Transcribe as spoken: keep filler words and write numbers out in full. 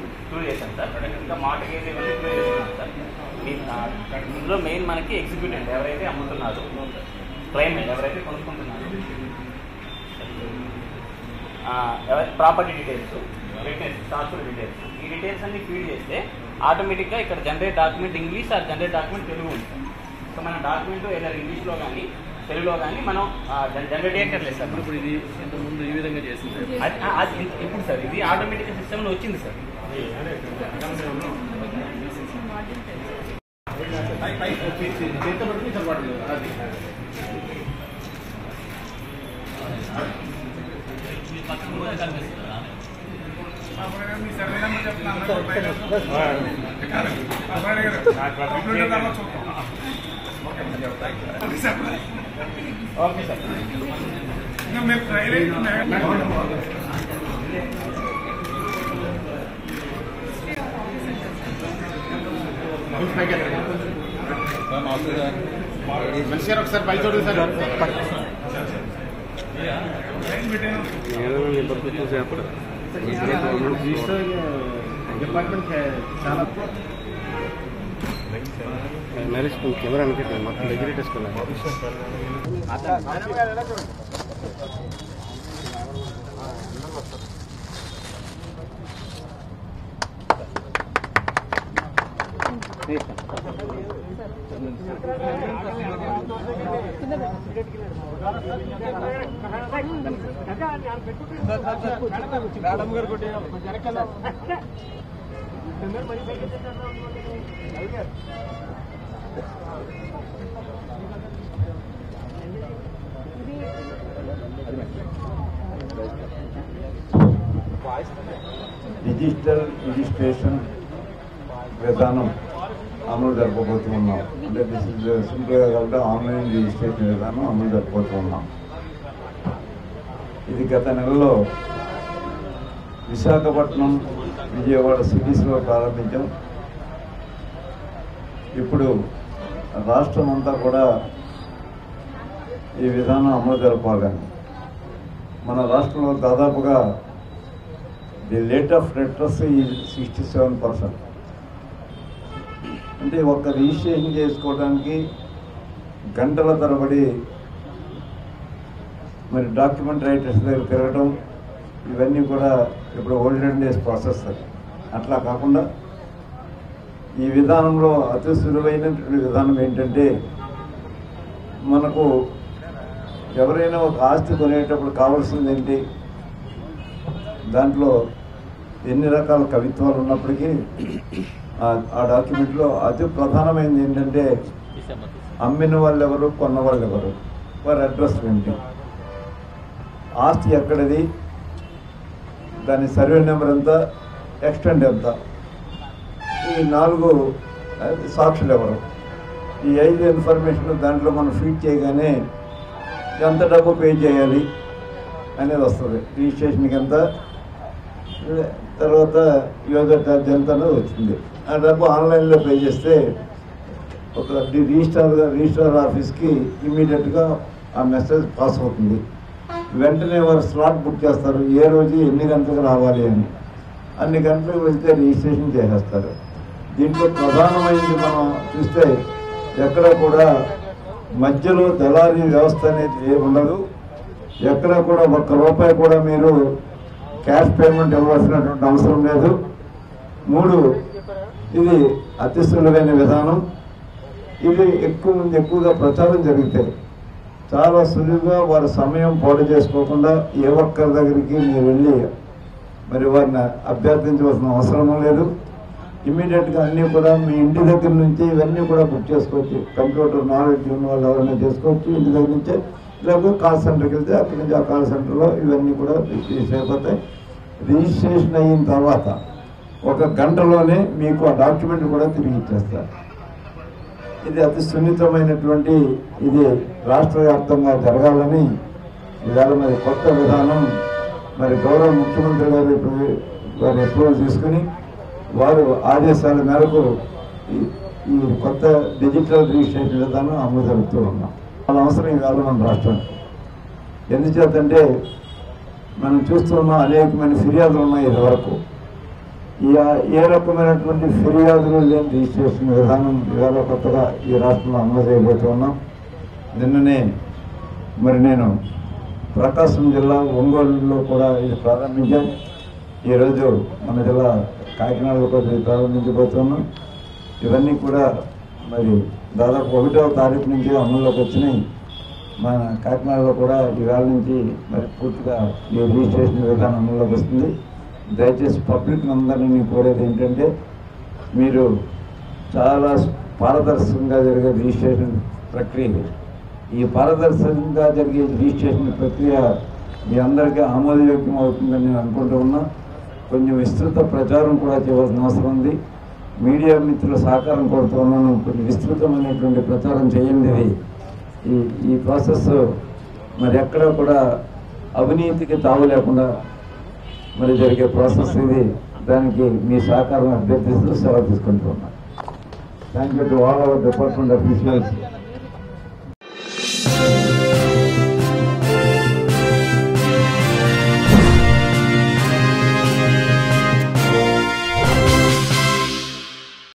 Clue చేశాను sir. ఇంకా mortgage ఇవన్నీ క్లూ చేస్తున్నాను సార్. ఇందులో మెయిన్ మనకి ఎగ్జిక్యూటెంట్ ఎవరైతే అమ్ముతున్నారు, క్లైమేట్ ఎవరైతే కొనుక్కుంటున్నారు, ఎవరైతే ప్రాపర్టీ డీటెయిల్స్, విట్నెస్, సాక్షుల డీటెయిల్స్, ఈ డీటెయిల్స్ అన్ని ఫీడ్ చేస్తే ఆటోమేటిక్గా ఇక్కడ generate document English or generate document Telugu ఉంటుంది. సో మన డాక్యుమెంట్ ఏదైనా ఇంగ్లీష్లో కానీ తెలుగులో కానీ మనం జనరేట్ చేయట్లేదు సార్. ఇప్పుడు ఇది ఇంతకుముందు ఈ విధంగా చేసింది ఇప్పుడు సార్ ఇది ఆటోమేటిక్గా సిస్టంలో వచ్చింది సార్. Okay sir. మనిషి ఒకసారి పై చూడండి సార్. డిపార్ట్మెంట్ చాలా మ్యారేజ్ కెమెరా అనుకుంటాను మొత్తం దగ్గర తీసుకున్నాను. మేడం గారు కొట్టి డిజిటల్ రిజిస్ట్రేషన్ విధానం అమలు జరపబోతున్నాం. అంటే సింపుల్గా కాబట్టి ఆన్లైన్ రిజిస్ట్రేషన్ విధానం అమలు జరపబోతున్నాం. ఇది గత నెలలో విశాఖపట్నం, విజయవాడ సిటీస్లో ప్రారంభించాం. ఇప్పుడు రాష్ట్రం అంతా కూడా ఈ విధానం అమలు జరపాలని మన రాష్ట్రంలో దాదాపుగా the rate of literacy sixty seven percent. అంటే ఒక్క రిజిస్ట్రేషన్ చేసుకోవడానికి గంటల తరబడి మరి డాక్యుమెంట్ రైటర్స్ దగ్గర తిరగడం ఇవన్నీ కూడా ఇప్పుడు ఓల్డెన్ డేస్ ప్రాసెస్. అట్లా కాకుండా ఈ విధానంలో అతి సులువైనటువంటి విధానం ఏంటంటే, మనకు ఎవరైనా ఒక ఆస్తి కొనేటప్పుడు కావాల్సింది ఏంటి, దాంట్లో ఎన్ని రకాల కవిత్వాలు ఉన్నప్పటికీ ఆ డాక్యుమెంట్లో అతి ప్రధానమైనది ఏంటంటే అమ్మిన వాళ్ళు ఎవరు, కొన్న వాళ్ళు ఎవరు, వారి అడ్రస్ ఏంటి, ఆస్తి ఎక్కడిది, దాని సర్వే నెంబర్ ఎంత, ఎక్స్టెంట్ ఎంత, ఈ నాలుగు సాక్షులు ఎవరు, ఈ ఐదు ఇన్ఫర్మేషన్ దాంట్లో మనం ఫీడ్ చేయగానే ఎంత డబ్బు పే చేయాలి అనేది వస్తుంది. రిజిస్ట్రేషన్కి ఎంత, తర్వాత యూజర్ ఛార్జ్ ఎంత అనేది వచ్చింది. ఆ డబ్బు ఆన్లైన్లో పే చేస్తే ఒక రిజిస్ట్రార్గా రిజిస్ట్రార్ ఆఫీస్కి ఇమీడియట్గా ఆ మెసేజ్ పాస్ అవుతుంది. వెంటనే వారు స్లాట్ బుక్ చేస్తారు, ఏ రోజు ఎన్ని గంటలకు రావాలి అని. అన్ని గంటలకు వెళ్తే రిజిస్ట్రేషన్ చేసేస్తారు. దీంట్లో ప్రధానమైనది మనం చూస్తే ఎక్కడ కూడా మధ్యలో దళారీ వ్యవస్థ అనేది ఏమి ఉండదు. ఎక్కడ కూడా ఒక్క రూపాయి కూడా మీరు క్యాష్ పేమెంట్ ఇవ్వాల్సినటువంటి అవసరం లేదు. మూడు, ఇది అతి సులువైన విధానం. ఇది ఎక్కువ మంది ఎక్కువగా ప్రచారం జరిగితే చాలా సులువుగా వారి సమయం పాడు చేసుకోకుండా ఏ ఒక్కరి దగ్గరికి మీరు వెళ్ళి మరి వారిని అభ్యర్థించవలసిన అవసరం లేదు. ఇమీడియట్గా అన్నీ కూడా మీ ఇంటి దగ్గర నుంచి ఇవన్నీ కూడా బుక్ చేసుకోవచ్చు. కంప్యూటర్ నాలెడ్జ్ ఉన్న వాళ్ళు ఎవరైనా చేసుకోవచ్చు ఇంటి దగ్గర నుంచే. లేకపోతే కాల్ సెంటర్కి వెళ్తే అక్కడి నుంచి ఆ కాల్ సెంటర్లో ఇవన్నీ కూడా రిజిస్ట్రేషన్ అయిపోతాయి. రిజిస్ట్రేషన్ అయిన తర్వాత ఒక గంటలోనే మీకు ఆ డాక్యుమెంట్ కూడా తిరిగి ఇచ్చేస్తారు. ఇది అతి సున్నితమైనటువంటి ఇది రాష్ట్ర వ్యాప్తంగా జరగాలని ఇవాళ మరి కొత్త విధానం మరి గౌరవ ముఖ్యమంత్రి గారు ఇప్పుడు వారి అప్రూవల్ తీసుకుని వారు ఆదేశాల మేరకు ఈ కొత్త డిజిటల్ రిజిస్ట్రేషన్ విధానం అమలు జరుపుతూ ఉన్నాం. మన అవసరం ఇవాళ మన రాష్ట్రానికి. ఎందుచేతంటే మనం చూస్తున్న అనేకమైన ఫిర్యాదులు ఉన్నాయి. ఇదివరకు ఈ ఏ రకమైనటువంటి ఫిర్యాదులు లేని రిజిస్ట్రేషన్ విధానం ఇవాళ కొత్తగా ఈ రాష్ట్రంలో అమలు చేయబోతున్నాం. నిన్ననే మరి నేను ప్రకాశం జిల్లా ఒంగోలులో కూడా ఇది ప్రారంభించాం. ఈరోజు మన జిల్లా కాకినాడలో కూడా ఇది ప్రారంభించబోతున్నాం. ఇవన్నీ కూడా మరి దాదాపు ఒకటవ తారీఖు నుంచి అమల్లోకి వచ్చినాయి. మన కాకినాడలో కూడా ఈవేళ నుంచి మరి పూర్తిగా ఈ రిజిస్ట్రేషన్ విధానం అమల్లోకి వస్తుంది. దయచేసి పబ్లిక్ అందరినీ కోరేది ఏంటంటే మీరు చాలా పారదర్శకంగా జరిగే రిజిస్ట్రేషన్ ప్రక్రియ, ఈ పారదర్శకంగా జరిగే రిజిస్ట్రేషన్ ప్రక్రియ మీ అందరికీ ఆమోదయోగ్యం అవుతుందని నేను అనుకుంటూ ఉన్నా. కొంచెం విస్తృత ప్రచారం కూడా చేయవలసిన అవసరం ఉంది. మీడియా మిత్రుల సహకారం కోరుతూ ఉన్నాను. కొంచెం విస్తృతమైనటువంటి ప్రచారం చేయండి. ఈ ఈ ప్రాసెస్ మరి ఎక్కడ కూడా అవినీతికి తావు లేకుండా మరి జరిగే ప్రాసెస్ ఇది. దానికి మీ సహకారం అభ్యర్థిస్తూ సెలవు తీసుకుంటూ ఉన్నాను. Thank you to all our department officials.